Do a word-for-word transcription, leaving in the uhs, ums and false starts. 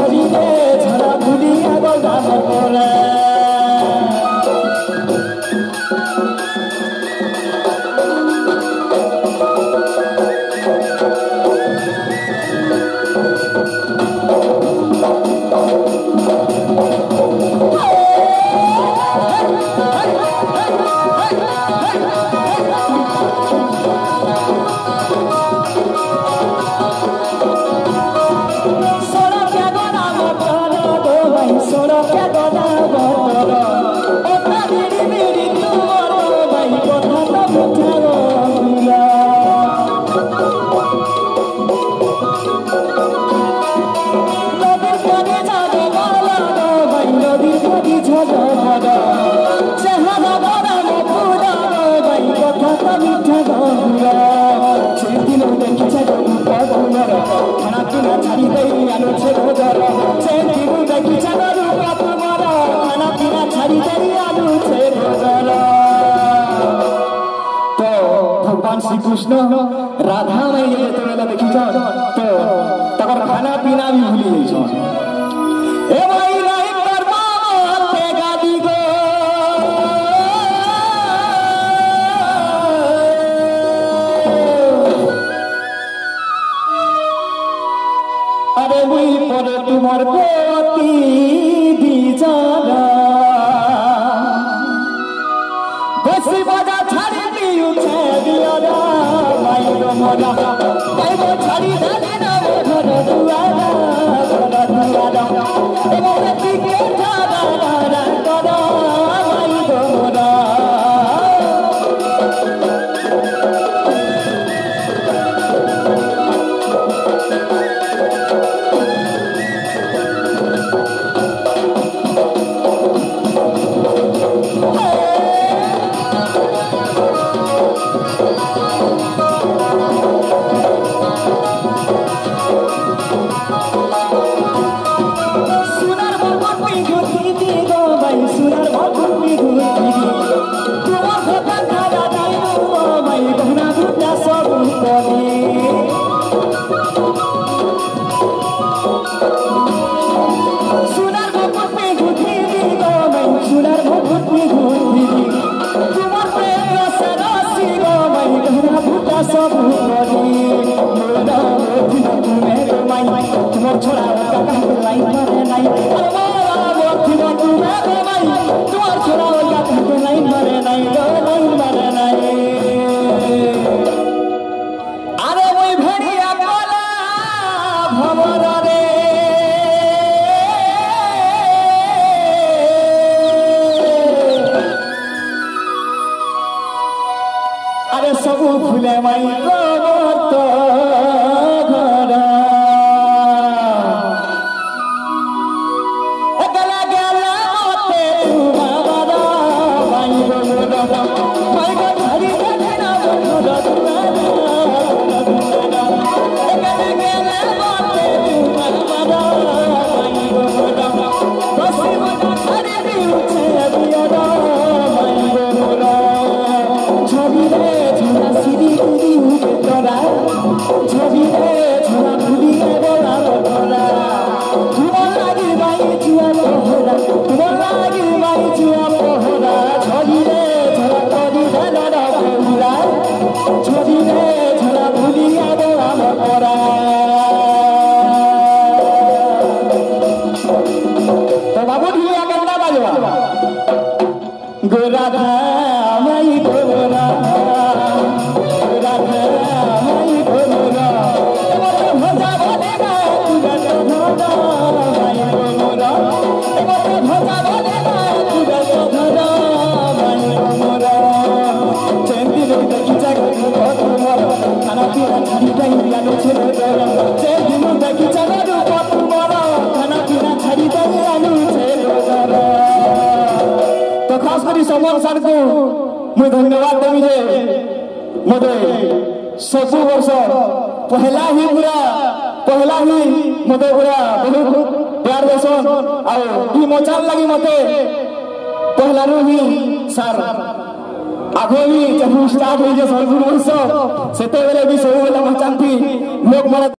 छवि दे झरा भूलिया गला मोरा श्री कृष्ण राधा माई जो देखी तो तकर खाना पीना भी भूली जाइए ए भाई नहीं करबा ते गादी गो अरे मुई पर तुमर पति दीजाना बसी बजा छाड़ी दियो छे दिया दा माई रो मोरा माई वो छाड़ी दे ना वो घर दुआरा घर दुआरा ए मोरे पीके थारा रा करा माई रो मोरा अरे सब फूले माई रोत घर गला गला होते तुम्हारा माई रोत माई को धरी धरना बोलो तुम्हारा गला गला होते तुम्हारा माई रोत बसी बना धरी दियो छे दिया दा माई रोत छवि रे सिरी सिरी उठे तोरा छवि रे झरा भूली गला तोरा तुम लागी माई जुआ पोहरा तुम लागी माई जुआ पोहरा छवि रे झरा तोरी धरा पोहरा छवि रे झरा भूली गला तोरा तो बाबू ढिया करना बाजवा गोराधा माई गोरा तो खास कर समर सर को मुझे धन्यवाद देवी जे मते सब वर्ष पहला ही पूरा पहला ही मते पूरा बहुत प्यार देसन आ मचान लगी मते पहला ही सर आगे भी जब स्टार्ट हो सरगुण वर्ष से भी सब मचान थी लोग